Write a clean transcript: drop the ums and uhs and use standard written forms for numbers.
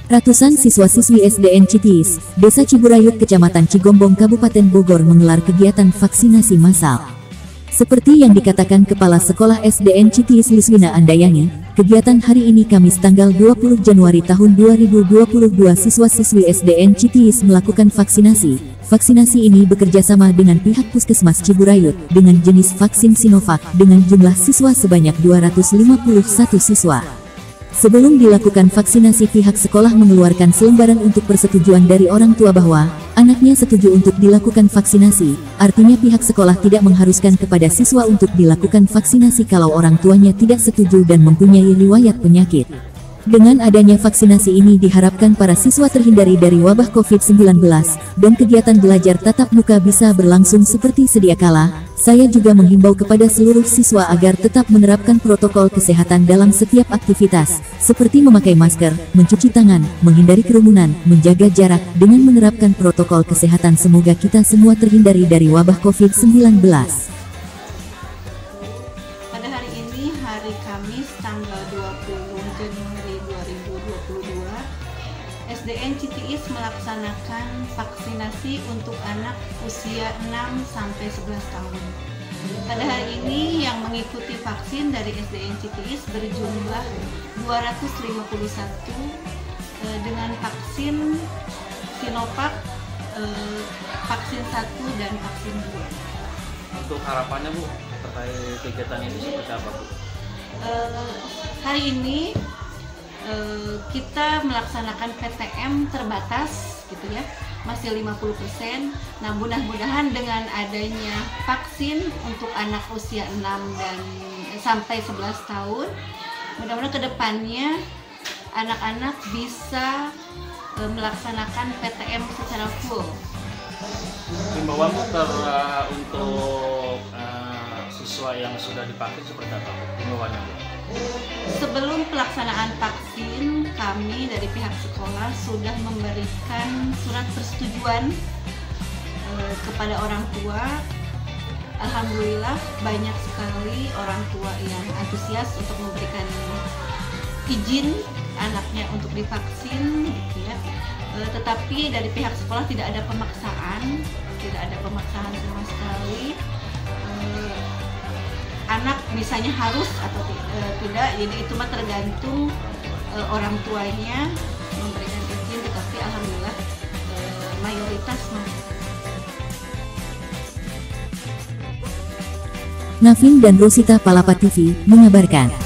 Ratusan siswa-siswi SDN Citiis, Desa Ciburayut, Kecamatan Cigombong, Kabupaten Bogor menggelar kegiatan vaksinasi massal. Seperti yang dikatakan Kepala Sekolah SDN Citiis Liswina Andayani, kegiatan hari ini Kamis tanggal 20 Januari tahun 2022 siswa-siswi SDN Citiis melakukan vaksinasi. Vaksinasi ini bekerja sama dengan pihak Puskesmas Ciburayut dengan jenis vaksin Sinovac dengan jumlah siswa sebanyak 251 siswa. Sebelum dilakukan vaksinasi, pihak sekolah mengeluarkan selembaran untuk persetujuan dari orang tua bahwa anaknya setuju untuk dilakukan vaksinasi. Artinya pihak sekolah tidak mengharuskan kepada siswa untuk dilakukan vaksinasi kalau orang tuanya tidak setuju dan mempunyai riwayat penyakit. Dengan adanya vaksinasi ini diharapkan para siswa terhindari dari wabah COVID-19 dan kegiatan belajar tatap muka bisa berlangsung seperti sedia kala. Saya juga menghimbau kepada seluruh siswa agar tetap menerapkan protokol kesehatan dalam setiap aktivitas, seperti memakai masker, mencuci tangan, menghindari kerumunan, menjaga jarak. Dengan menerapkan protokol kesehatan, semoga kita semua terhindari dari wabah COVID-19. Pada hari ini, hari Kamis tanggal 20 Januari 2022, SDN Citiis melaksanakan vaksinasi untuk anak usia 6-11 tahun. Pada hari ini yang mengikuti vaksin dari SDN Citiis berjumlah 251 dengan vaksin Sinovac, vaksin 1 dan vaksin 2. Untuk harapannya Bu, terkait kegiatan ini seperti apa Bu? Hari ini kita melaksanakan PTM terbatas gitu ya, masih 50%. Nah, mudah-mudahan dengan adanya vaksin untuk anak usia 6 dan sampai 11 tahun, mudah-mudahan kedepannya anak-anak bisa melaksanakan PTM secara full. Himbauan untuk siswa yang sudah divaksin seperti apa Bu? Himbauannya Bu? Sebelum pelaksanaan vaksin, kami dari pihak sekolah sudah memberikan surat persetujuan kepada orang tua. Alhamdulillah banyak sekali orang tua yang antusias untuk memberikan izin anaknya untuk divaksin, gitu ya. Tetapi dari pihak sekolah tidak ada pemaksaan sama sekali. Anak misalnya harus atau tidak, jadi itu mah tergantung orang tuanya memberikan izin, tetapi alhamdulillah mayoritas mau. Navin dan Rosita, Palapa TV, mengabarkan.